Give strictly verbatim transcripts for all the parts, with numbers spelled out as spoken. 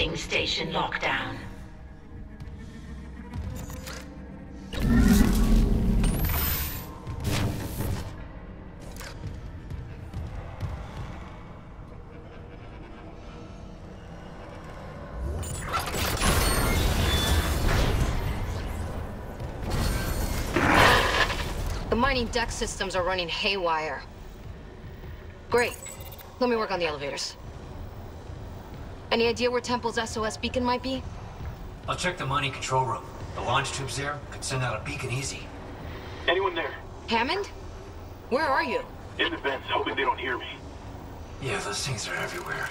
Initiating station lockdown. The mining deck systems are running haywire. Great. Let me work on the elevators. Any idea where Temple's S O S beacon might be? I'll check the mining control room. The launch tubes there could send out a beacon easy. Anyone there? Hammond? Where are you? In the vents, hoping they don't hear me. Yeah, those things are everywhere.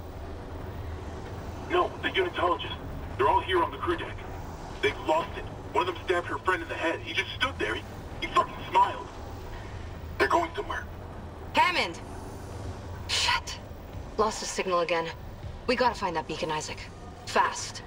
No, the unitologists. They're all here on the crew deck. They've lost it. One of them stabbed her friend in the head. He just stood there. He, he fucking smiled. They're going somewhere. Hammond! Shit. Lost the signal again. We gotta find that beacon, Isaac. Fast.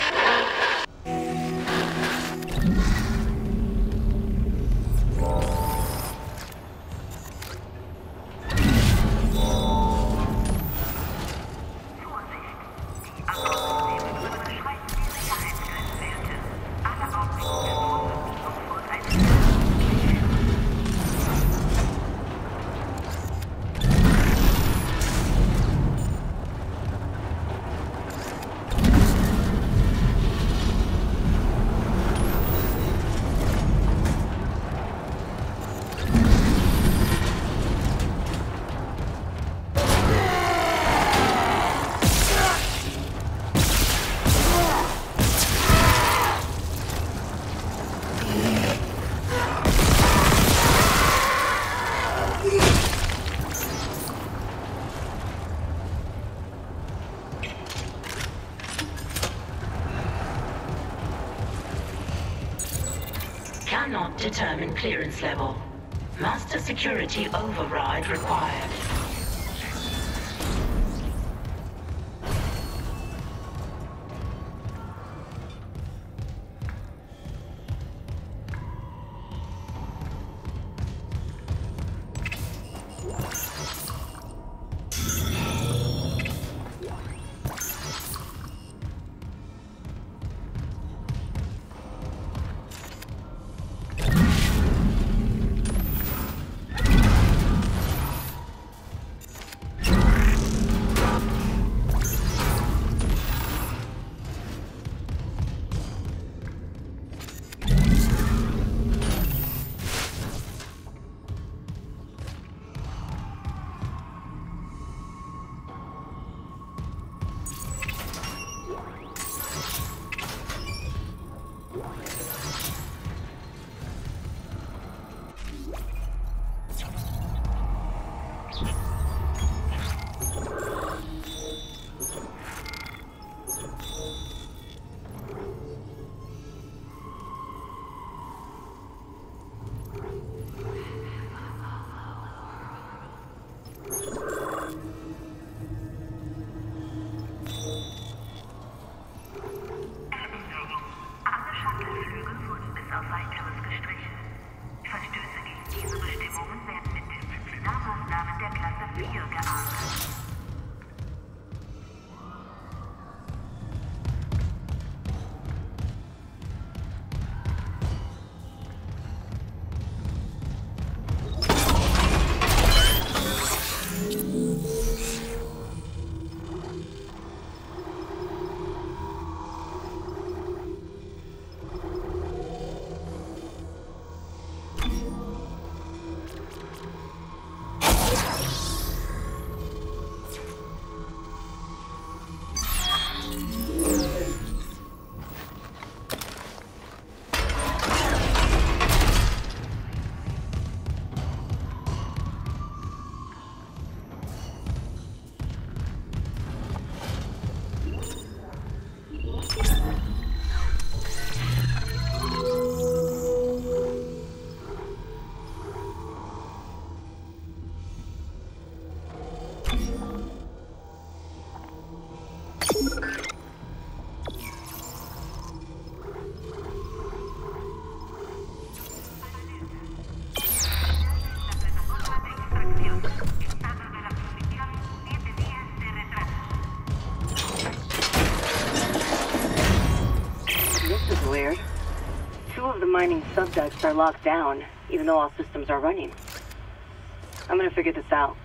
Cannot determine clearance level. Master security override required. weird. Two of the mining subducts are locked down, even though all systems are running. I'm gonna figure this out.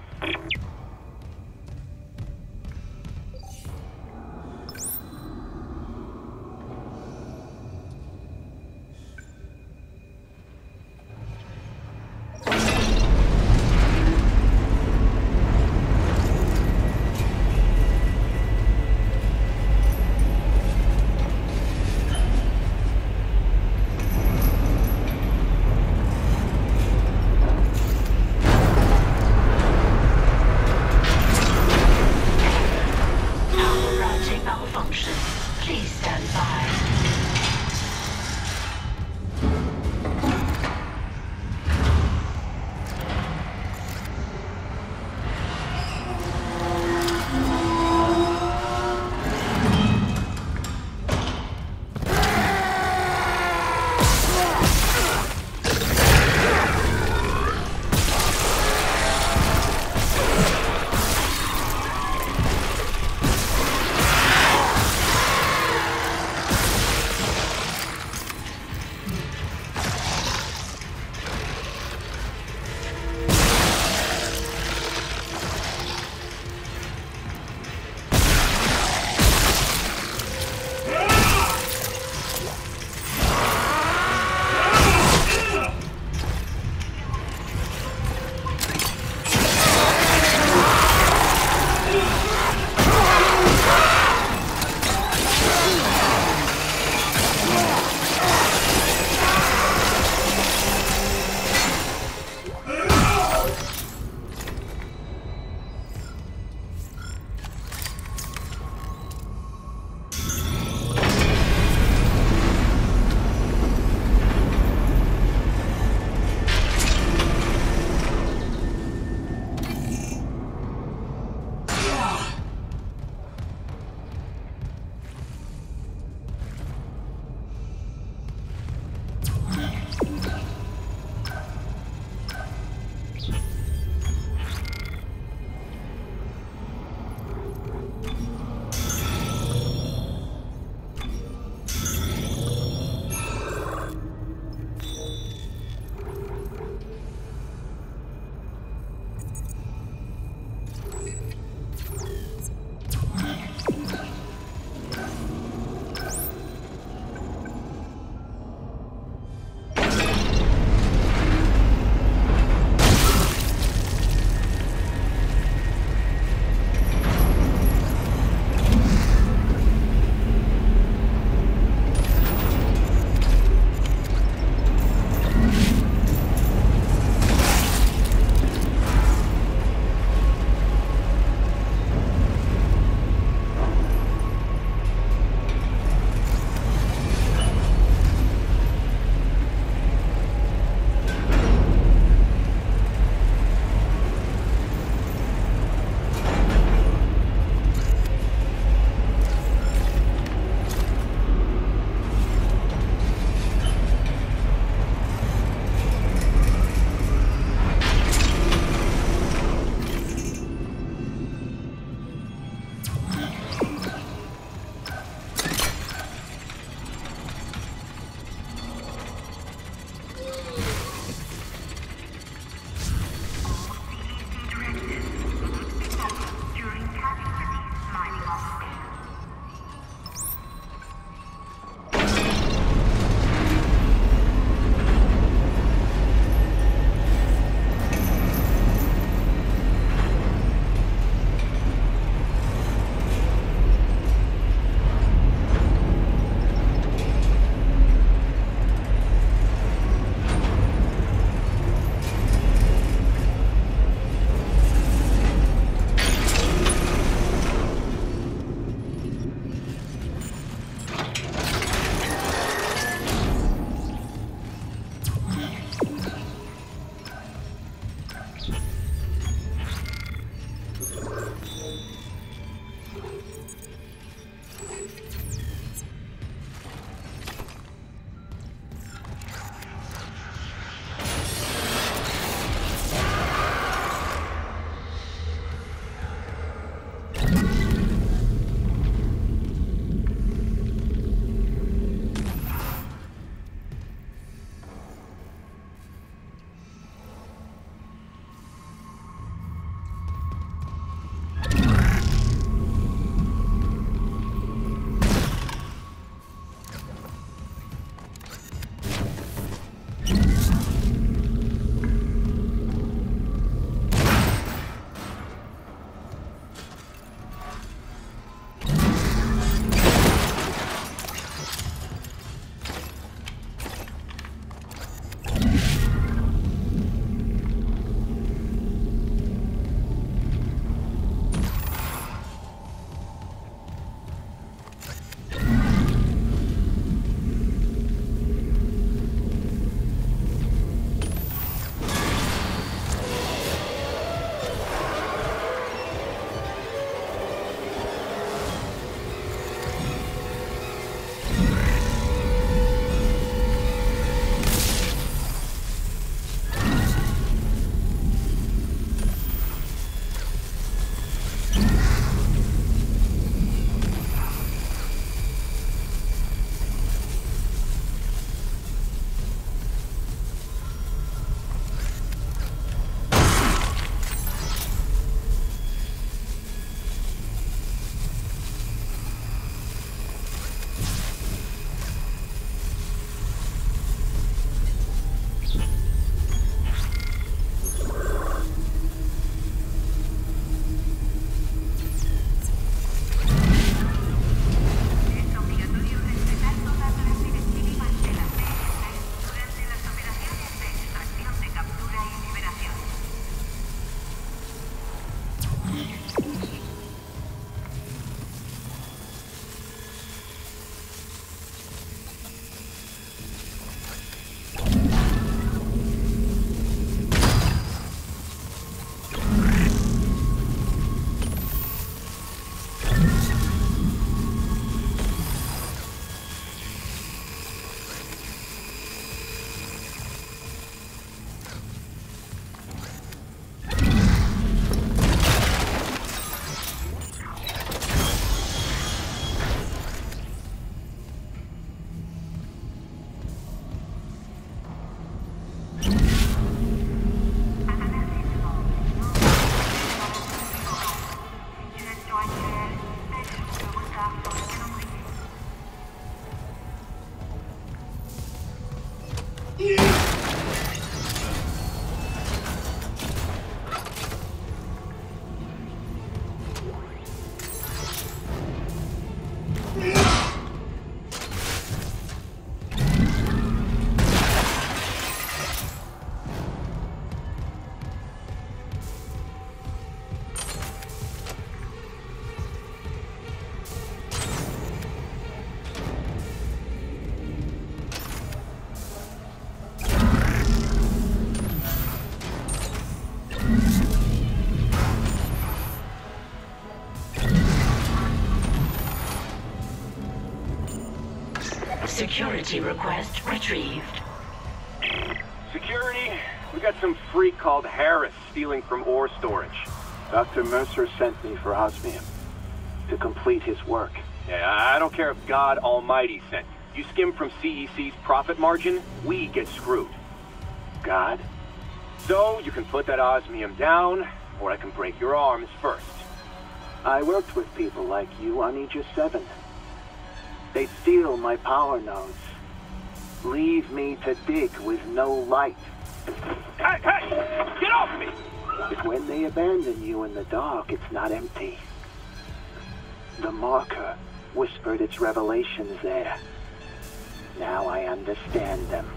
Security request retrieved. Security, we got some freak called Harris stealing from ore storage. Doctor Mercer sent me for osmium to complete his work. Yeah, I don't care if God Almighty sent you. You skim from C E C's profit margin, we get screwed. God? So, you can put that osmium down, or I can break your arms first. I worked with people like you on Aegis seven. They steal my power nodes. Leave me to dig with no light. Hey, hey! Get off me! But when they abandon you in the dark, it's not empty. The marker whispered its revelations there. Now I understand them.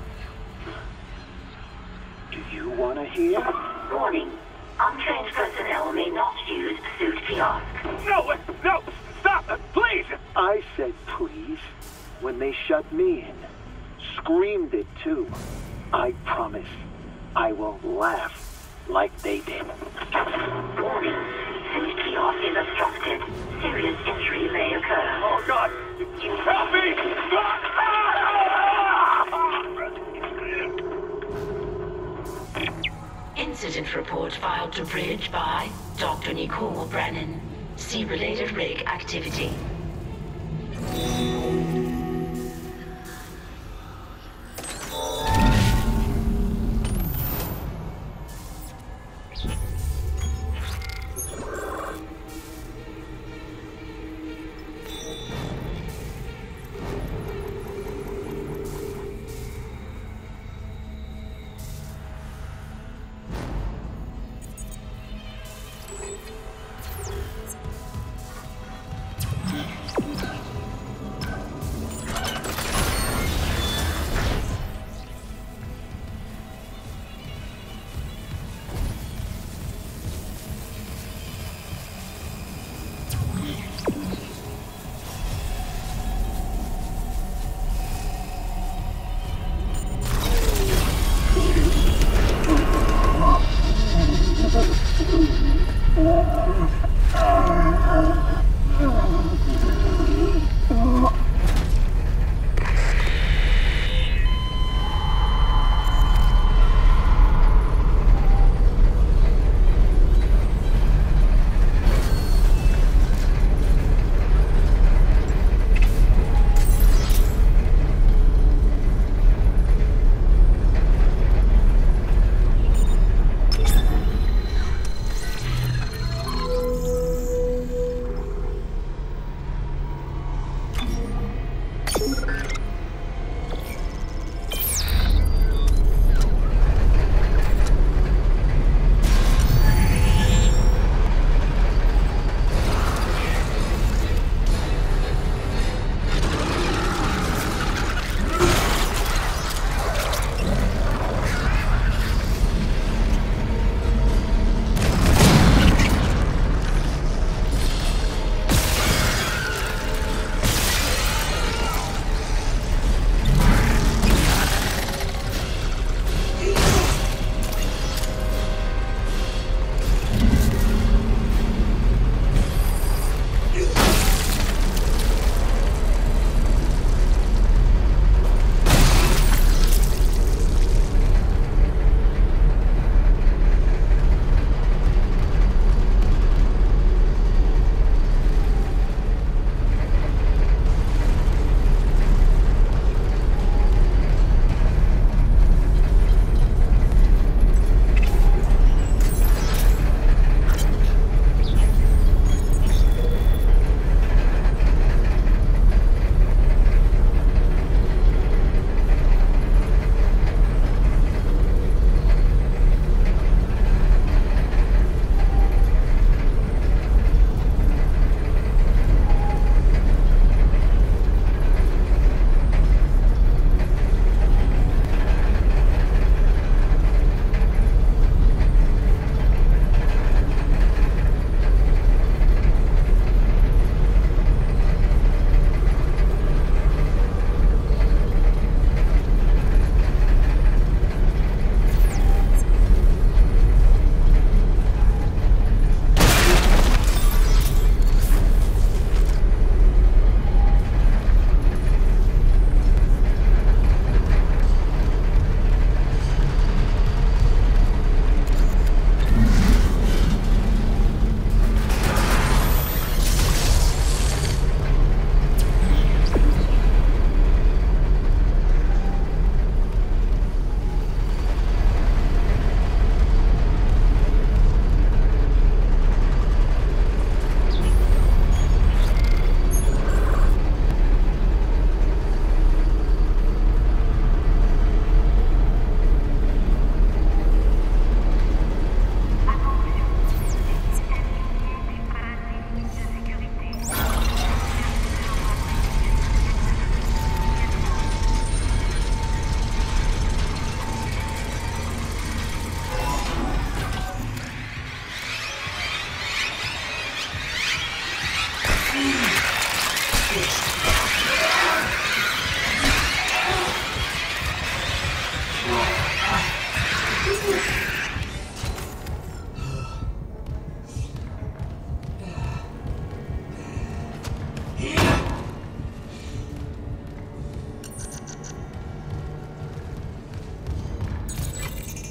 Do you want to hear? Warning. Untrained personnel may not use suit kiosk. No, no! Stop! Please! I said please when they shut me in. Screamed it too. I promise I won't laugh like they did. Warning. Suit kiosk is obstructed. Serious injury may occur. Oh, God! Help me! Incident report filed to Bridge by Doctor Nicole Brennan. See related rig activity.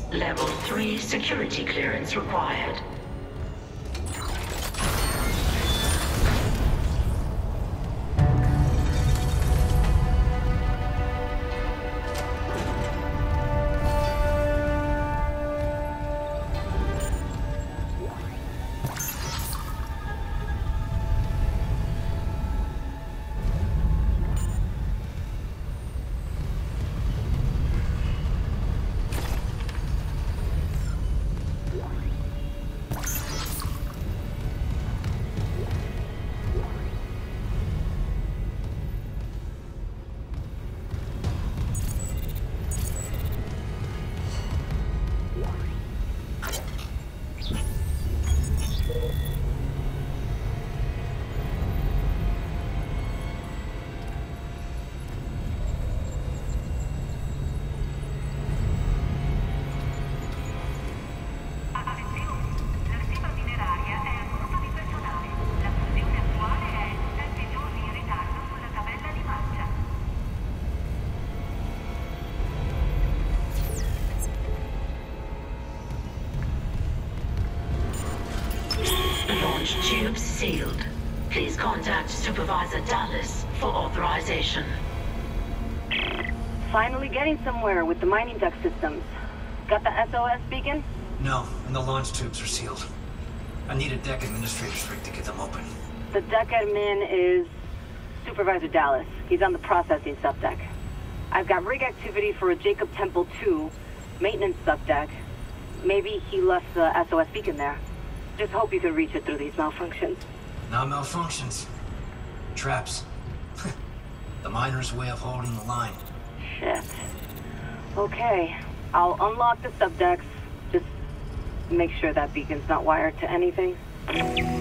Level three security clearance required. Tubes sealed. Please contact Supervisor Dallas for authorization. Finally getting somewhere with the mining duct systems. Got the S O S beacon? No, and the launch tubes are sealed. I need a deck administrator's rig to get them open. The deck admin is Supervisor Dallas. He's on the processing subdeck. I've got rig activity for a Jacob Temple two maintenance subdeck. Maybe he left the S O S beacon there. Just hope you can reach it through these malfunctions. Not malfunctions. Traps. The miner's way of holding the line. Shit. Okay. I'll unlock the subdecks. Just make sure that beacon's not wired to anything.